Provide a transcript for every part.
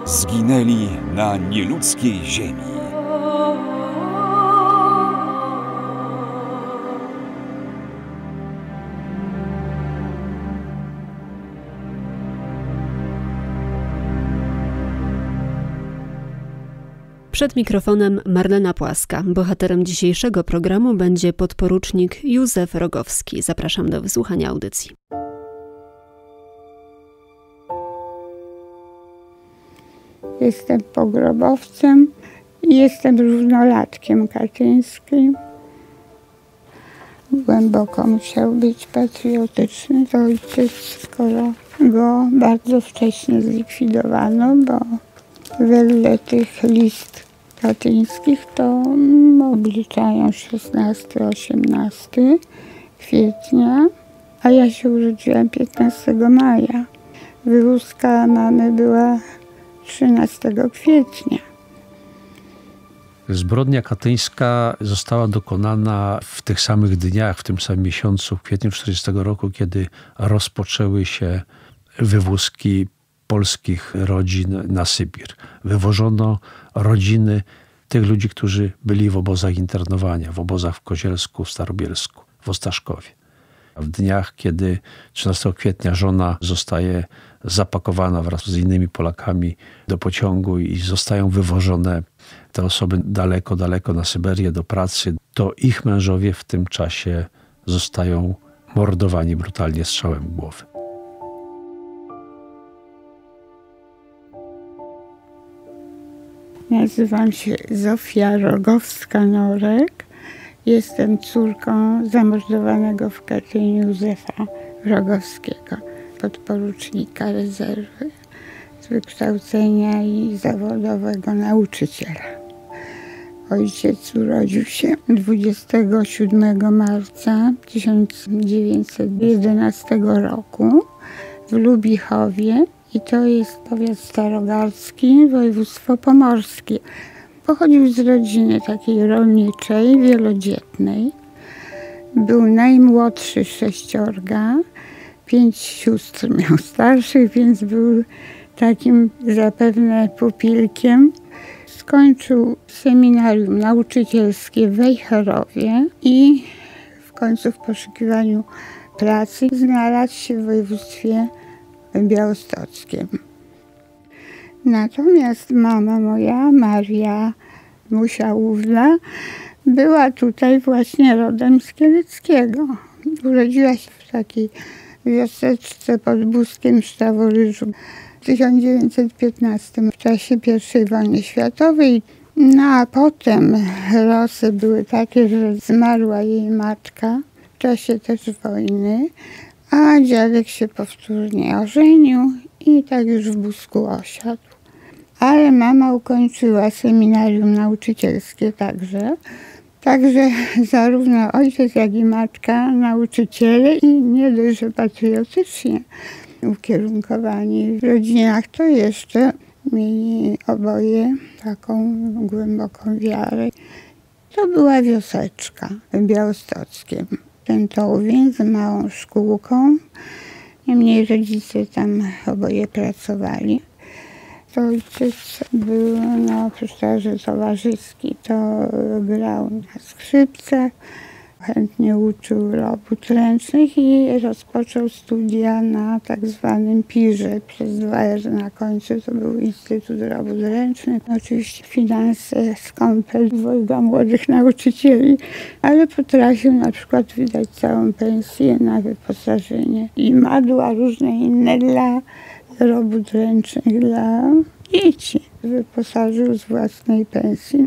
zginęli na nieludzkiej ziemi. Przed mikrofonem Marlena Płaska. Bohaterem dzisiejszego programu będzie podporucznik Józef Rogowski. Zapraszam do wysłuchania audycji. Jestem pogrobowcem i jestem równolatkiem katyńskim. Głęboko musiał być patriotyczny ojciec, skoro go bardzo wcześnie zlikwidowano, bo wedle tych list katyńskich to obliczają 16-18 kwietnia, a ja się urodziłam 15 maja. Wywózka mamy była 13 kwietnia. Zbrodnia katyńska została dokonana w tych samych dniach, w tym samym miesiącu, w kwietniu 1940 roku, kiedy rozpoczęły się wywózki polskich rodzin na Sybir. Wywożono rodziny tych ludzi, którzy byli w obozach internowania, w obozach w Kozielsku, w Starobielsku, w Ostaszkowie. W dniach, kiedy 13 kwietnia żona zostaje zapakowana wraz z innymi Polakami do pociągu i zostają wywożone te osoby daleko, daleko na Syberię do pracy, to ich mężowie w tym czasie zostają mordowani brutalnie strzałem w głowę. Nazywam się Zofia Rogowska-Norek. Jestem córką zamordowanego w Katyniu Józefa Rogowskiego, podporucznika rezerwy, z wykształcenia i zawodowego nauczyciela. Ojciec urodził się 27 marca 1911 roku w Lubichowie. I to jest powiat starogardzki, województwo pomorskie. Pochodził z rodziny takiej rolniczej, wielodzietnej. Był najmłodszy z 6. 5 sióstr miał starszych, więc był takim zapewne pupilkiem. Skończył seminarium nauczycielskie w Wejherowie i w końcu w poszukiwaniu pracy znalazł się w województwie białostockiem. Natomiast mama moja, Maria Musiałówna, była tutaj właśnie rodem z Kieleckiego. Urodziła się w takiej wioseczce pod Buskiem Sztaworyżu w 1915 w czasie I wojny światowej. No a potem losy były takie, że zmarła jej matka w czasie też wojny, a dziadek się powtórnie ożenił i tak już w Busku osiadł. Ale mama ukończyła seminarium nauczycielskie także. Także zarówno ojciec, jak i matka nauczyciele i nie dość, że patriotycznie ukierunkowani w rodzinach, to jeszcze mieli oboje taką głęboką wiarę. To była wioseczka w Białostockiem. Tętowień z małą szkółką. Niemniej rodzice tam oboje pracowali. To ojciec był, oprócz tego, że towarzyski, to grał na skrzypcach. Chętnie uczył robót ręcznych i rozpoczął studia na tak zwanym PIR-ze przez 2 R na końcu. To był Instytut Robót Ręcznych. Oczywiście finanse skąpe dwojga młodych nauczycieli, ale potrafił na przykład wydać całą pensję na wyposażenie i madła różne inne dla robót ręcznych dla dzieci. Wyposażył z własnej pensji.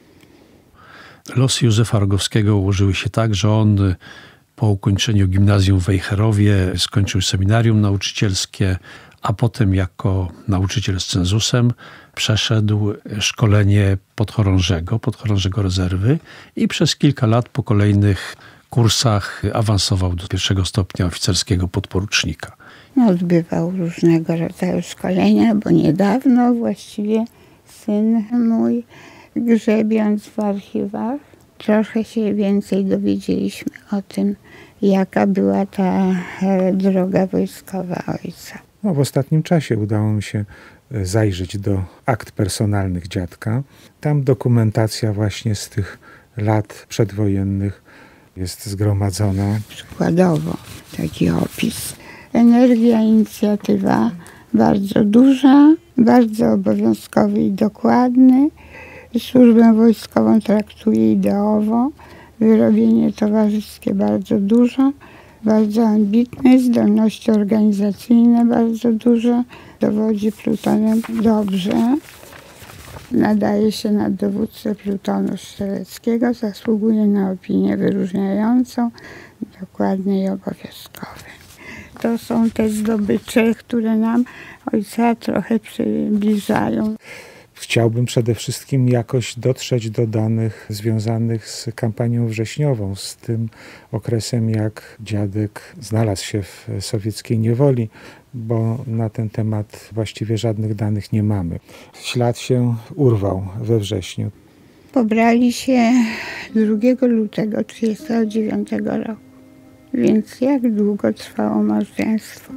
Losy Józefa Rogowskiego ułożyły się tak, że on po ukończeniu gimnazjum w Wejherowie skończył seminarium nauczycielskie, a potem jako nauczyciel z cenzusem przeszedł szkolenie podchorążego rezerwy i przez kilka lat po kolejnych kursach awansował do 1. stopnia oficerskiego podporucznika. Odbywał różnego rodzaju szkolenia, bo niedawno właściwie syn mój, grzebiąc w archiwach, trochę się więcej dowiedzieliśmy o tym, jaka była ta droga wojskowa ojca. W ostatnim czasie udało mi się zajrzeć do akt personalnych dziadka. Tam dokumentacja właśnie z tych lat przedwojennych jest zgromadzona. Przykładowo taki opis. Energia, inicjatywa bardzo duża, bardzo obowiązkowy i dokładny. Służbę wojskową traktuje ideowo. Wyrobienie towarzyskie bardzo dużo. Bardzo ambitny, zdolności organizacyjne bardzo duże. Dowodzi plutonem dobrze. Nadaje się na dowódcę plutonu strzeleckiego. Zasługuje na opinię wyróżniającą, dokładne i obowiązkowe. To są te zdobycze, które nam ojca trochę przybliżają. Chciałbym przede wszystkim jakoś dotrzeć do danych związanych z kampanią wrześniową, z tym okresem, jak dziadek znalazł się w sowieckiej niewoli, bo na ten temat właściwie żadnych danych nie mamy. Ślad się urwał we wrześniu. Pobrali się 2 lutego 1939 roku, więc jak długo trwało małżeństwo?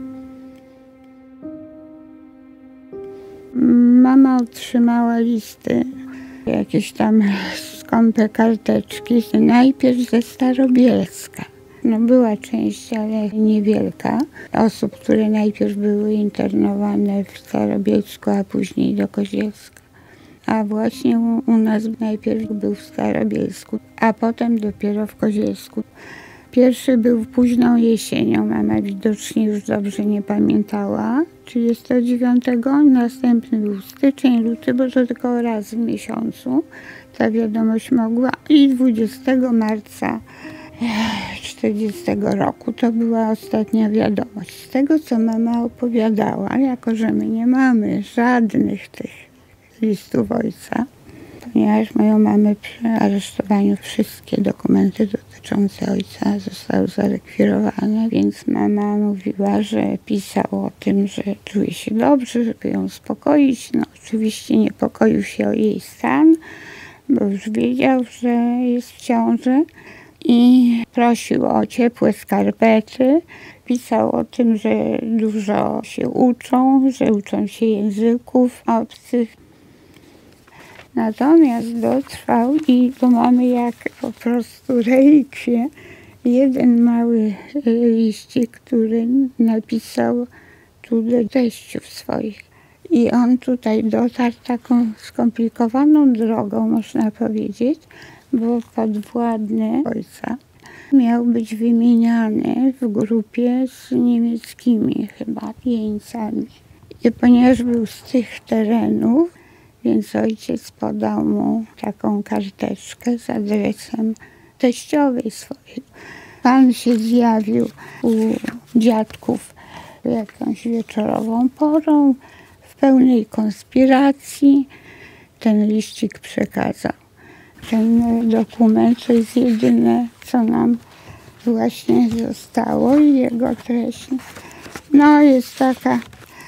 Mama otrzymała listy, jakieś tam skąpe karteczki, najpierw ze Starobielska. Była część, ale niewielka, osób, które najpierw były internowane w Starobielsku, a później do Kozielska. A właśnie u nas najpierw był w Starobielsku, a potem dopiero w Kozielsku. Pierwszy był późną jesienią, mama widocznie już dobrze nie pamiętała, 39. Następny był styczeń, luty, bo to tylko raz w miesiącu ta wiadomość mogła. I 20 marca 40 roku to była ostatnia wiadomość. Z tego, co mama opowiadała, jako że my nie mamy żadnych tych listów ojca, ponieważ moją mamę przy aresztowaniu wszystkie dokumenty dotyczące ojca zostały zarekwirowane, więc mama mówiła, że pisał o tym, że czuje się dobrze, żeby ją uspokoić. Oczywiście niepokoił się o jej stan, bo już wiedział, że jest w ciąży i prosił o ciepłe skarpety. Pisał o tym, że dużo się uczą, że uczą się języków obcych. Natomiast dotrwał i to mamy jak po prostu relikwię. Jeden mały liścik, który napisał tu do teściów swoich. I on tutaj dotarł taką skomplikowaną drogą, można powiedzieć, bo podwładny ojca miał być wymieniany w grupie z niemieckimi chyba jeńcami. I ponieważ był z tych terenów, więc ojciec podał mu taką karteczkę z adresem teściowej swojej. Pan się zjawił u dziadków jakąś wieczorową porą, w pełnej konspiracji. Ten liścik przekazał. Ten dokument to jest jedyne, co nam właśnie zostało i jego treść. Jest taka: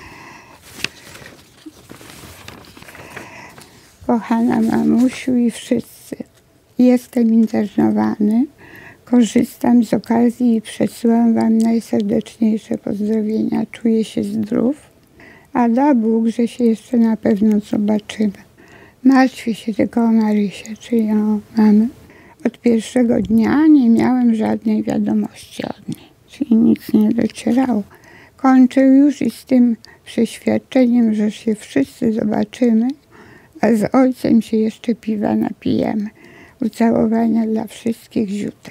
kochana mamusiu i wszyscy, jestem internowany, korzystam z okazji i przesyłam wam najserdeczniejsze pozdrowienia. Czuję się zdrów, a da Bóg, że się jeszcze na pewno zobaczymy. Martwię się tylko o Marysię, czyli o mamę. Od pierwszego dnia nie miałem żadnej wiadomości od niej, czyli nic nie docierało. Kończę już i z tym przeświadczeniem, że się wszyscy zobaczymy, a z ojcem się jeszcze piwa napijemy. Ucałowania dla wszystkich, Ziutek.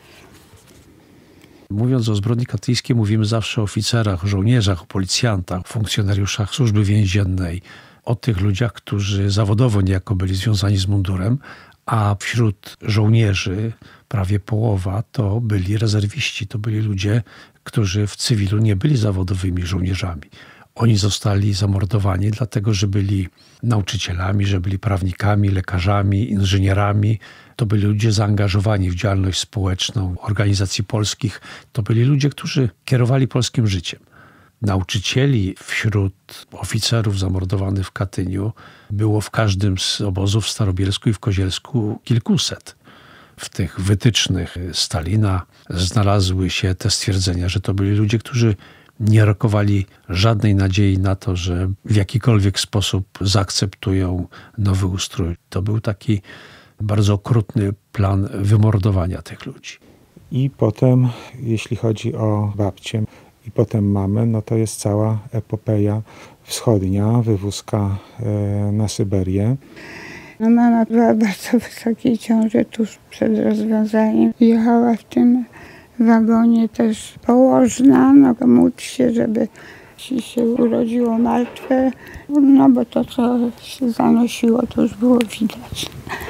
Mówiąc o zbrodni katyńskiej, mówimy zawsze o oficerach, o żołnierzach, o policjantach, funkcjonariuszach służby więziennej, o tych ludziach, którzy zawodowo niejako byli związani z mundurem, a wśród żołnierzy prawie połowa to byli rezerwiści, to byli ludzie, którzy w cywilu nie byli zawodowymi żołnierzami. Oni zostali zamordowani dlatego, że byli nauczycielami, że byli prawnikami, lekarzami, inżynierami. To byli ludzie zaangażowani w działalność społeczną organizacji polskich. To byli ludzie, którzy kierowali polskim życiem. Nauczycieli wśród oficerów zamordowanych w Katyniu było w każdym z obozów w Starobielsku i w Kozielsku kilkuset. W tych wytycznych Stalina znalazły się te stwierdzenia, że to byli ludzie, którzy nie rokowali żadnej nadziei na to, że w jakikolwiek sposób zaakceptują nowy ustrój. To był taki bardzo okrutny plan wymordowania tych ludzi. I potem, jeśli chodzi o babcię i potem mamę, no to jest cała epopeja wschodnia, wywózka na Syberię. No mama była bardzo wysokiej ciąży tuż przed rozwiązaniem. Jechała w tym wagonie też położna, no módl się, żeby się urodziło martwe, no bo to, co się zanosiło, to już było widać.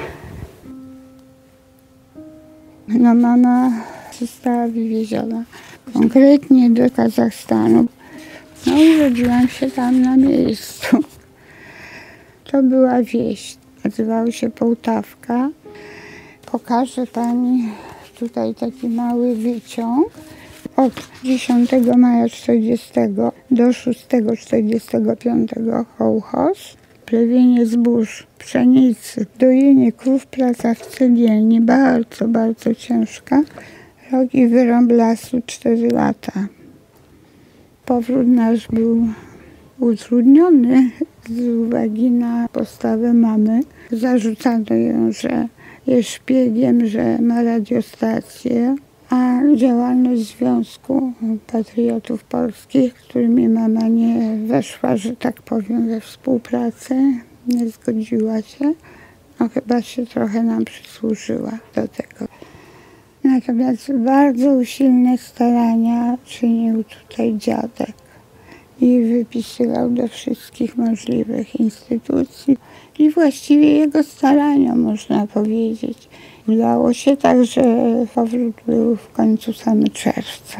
No mama została wywieziona konkretnie do Kazachstanu. No urodziłam się tam na miejscu. To była wieś, nazywała się Połtawka. Pokażę pani tutaj taki mały wyciąg. Od 10 maja 40 do 6 45 kołchoz. Plewienie zbóż, pszenicy, dojenie krów, praca w cegielni, bardzo, bardzo ciężka. Rok i wyrąb lasu 4 lata. Powrót nasz był utrudniony z uwagi na postawę mamy. Zarzucano ją, że jest szpiegiem, że ma radiostację, a działalność Związku Patriotów Polskich, z którymi mama nie weszła, że tak powiem, we współpracę, nie zgodziła się, no chyba się trochę nam przysłużyła do tego. Natomiast bardzo usilne starania czynił tutaj dziadek i wypisywał do wszystkich możliwych instytucji i właściwie jego staraniom, można powiedzieć. Udało się tak, że powrót był w końcu samy czerwca.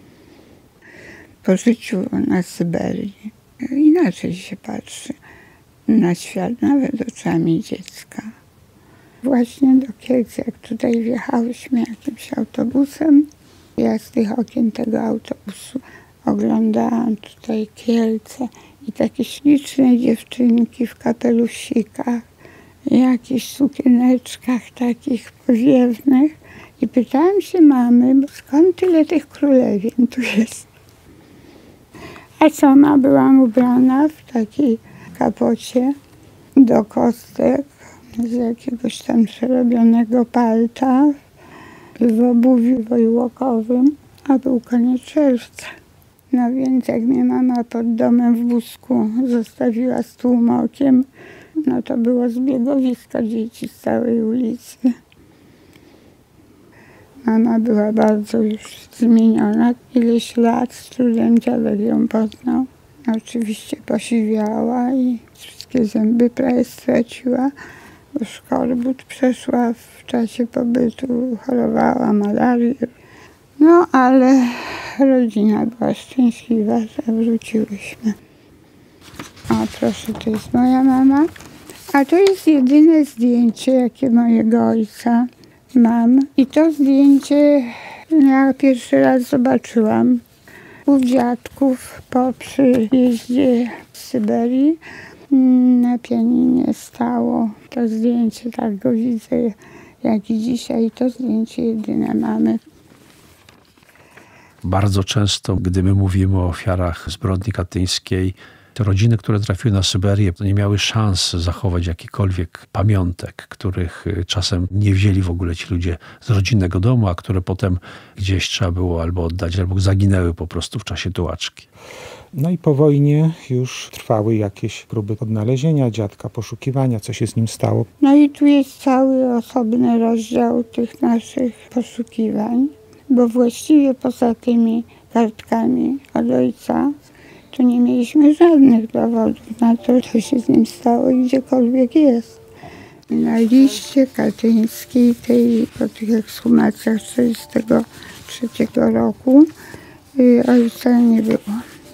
Po życiu na Syberii inaczej się patrzy na świat, nawet oczami dziecka. Właśnie do Kielc, jak tutaj wjechałyśmy jakimś autobusem, ja z tych okien tego autobusu oglądałam tutaj Kielce i takie śliczne dziewczynki w kapelusikach, jakichś sukieneczkach takich powiewnych i pytałam się mamy, skąd tyle tych królewien tu jest. A sama byłam ubrana w takiej kapocie do kostek, z jakiegoś tam przerobionego palta, w obuwiu wojłokowym, a był koniec czerwca. No więc jak mnie mama pod domem w Busku zostawiła z tłumokiem, no to było zbiegowisko dzieci z całej ulicy. Mama była bardzo już zmieniona. Ileś lat z trudem dziadek ją poznał. Oczywiście posiwiała i wszystkie zęby prawie straciła, bo szkorbut przeszła w czasie pobytu, chorowała malarię. No ale rodzina była szczęśliwa, że wróciłyśmy. O proszę, to jest moja mama. A to jest jedyne zdjęcie, jakie mojego ojca mam. I to zdjęcie ja pierwszy raz zobaczyłam u dziadków po przyjeździe z Syberii. Na pianinie stało to zdjęcie, tak go widzę jak i dzisiaj. To zdjęcie jedyne mamy. Bardzo często, gdy my mówimy o ofiarach zbrodni katyńskiej, te rodziny, które trafiły na Syberię, nie miały szans zachować jakichkolwiek pamiątek, których czasem nie wzięli w ogóle ci ludzie z rodzinnego domu, a które potem gdzieś trzeba było albo oddać, albo zaginęły po prostu w czasie tułaczki. No i po wojnie już trwały jakieś próby odnalezienia dziadka, poszukiwania, co się z nim stało. No i tu jest cały osobny rozdział tych naszych poszukiwań, bo właściwie poza tymi kartkami od ojca to nie mieliśmy żadnych dowodów na to, co się z nim stało i gdziekolwiek jest. Na liście katyńskiej, tej po tych ekshumacjach 1943 roku ojca nie było.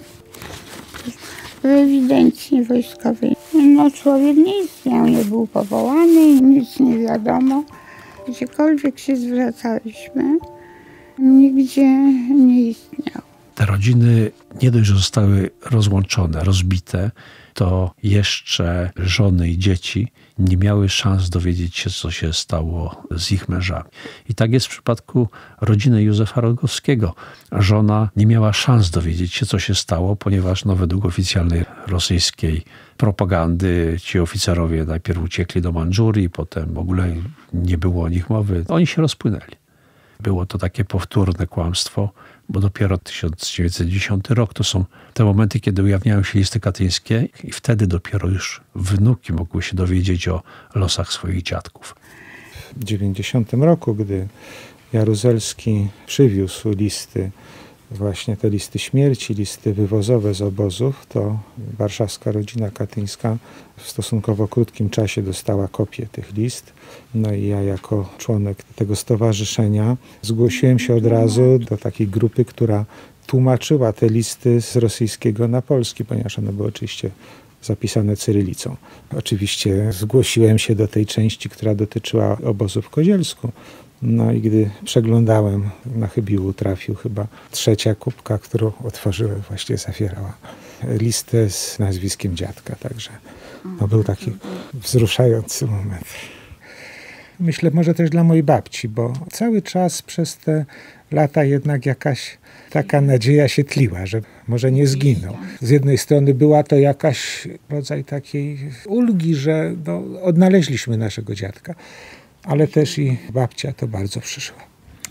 W ewidencji wojskowej. No człowiek nie istniał, nie był powołany, nic nie wiadomo. Gdziekolwiek się zwracaliśmy, nigdzie nie istniał. Te rodziny nie dość, że zostały rozłączone, rozbite, to jeszcze żony i dzieci nie miały szans dowiedzieć się, co się stało z ich mężami. I tak jest w przypadku rodziny Józefa Rogowskiego. Żona nie miała szans dowiedzieć się, co się stało, ponieważ według oficjalnej rosyjskiej propagandy ci oficerowie najpierw uciekli do Mandżurii, potem w ogóle nie było o nich mowy. Oni się rozpłynęli. Było to takie powtórne kłamstwo, bo dopiero 1910 rok to są te momenty, kiedy ujawniają się listy katyńskie i wtedy dopiero już wnuki mogły się dowiedzieć o losach swoich dziadków. W 1990 roku, gdy Jaruzelski przywiózł listy, właśnie te listy śmierci, listy wywozowe z obozów, to warszawska rodzina katyńska w stosunkowo krótkim czasie dostała kopię tych list. No i ja jako członek tego stowarzyszenia zgłosiłem się od razu do takiej grupy, która tłumaczyła te listy z rosyjskiego na polski, ponieważ one były oczywiście zapisane cyrylicą. Oczywiście zgłosiłem się do tej części, która dotyczyła obozu w Kozielsku. No i gdy przeglądałem, na chybił trafił chyba trzecia kubka, którą otworzyłem, właśnie zawierała listę z nazwiskiem dziadka. Także był taki wzruszający moment. Myślę, może też dla mojej babci, bo cały czas przez te lata jednak jakaś taka nadzieja się tliła, że może nie zginął. Z jednej strony była to jakaś rodzaj takiej ulgi, że odnaleźliśmy naszego dziadka, ale też i babcia to bardzo przyszła.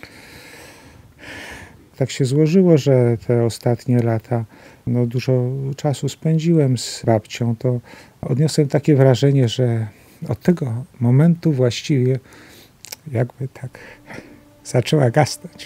Tak się złożyło, że te ostatnie lata dużo czasu spędziłem z babcią, to odniosłem takie wrażenie, że od tego momentu właściwie jakby tak zaczęła gasnąć.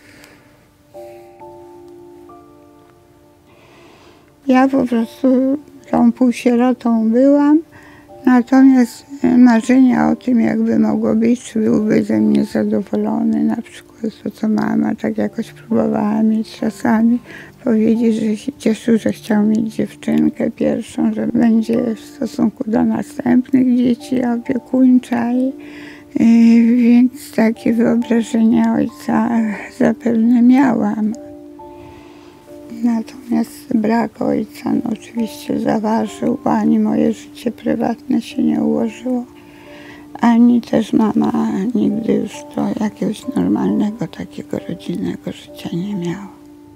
Ja po prostu tą półsierotą byłam, natomiast marzenia o tym, jakby mogło być, czy byłby ze mnie zadowolony, na przykład to, co mama tak jakoś próbowała mieć czasami, powiedzieć, że się cieszył, że chciał mieć dziewczynkę pierwszą, że będzie w stosunku do następnych dzieci opiekuńcza. Więc takie wyobrażenia ojca zapewne miałam. Natomiast brak ojca oczywiście zaważył, bo ani moje życie prywatne się nie ułożyło, ani też mama nigdy już do jakiegoś normalnego, takiego rodzinnego życia nie miała.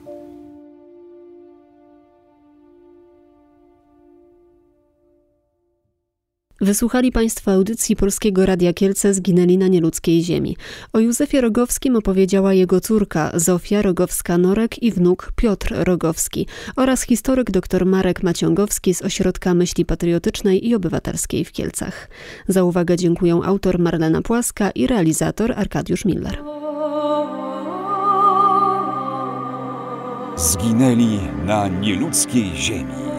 Wysłuchali Państwo audycji Polskiego Radia Kielce Zginęli na nieludzkiej ziemi. O Józefie Rogowskim opowiedziała jego córka Zofia Rogowska-Norek i wnuk Piotr Rogowski oraz historyk dr Marek Maciągowski z Ośrodka Myśli Patriotycznej i Obywatelskiej w Kielcach. Za uwagę dziękuję autor Marlena Płaska i realizator Arkadiusz Miller. Zginęli na nieludzkiej ziemi.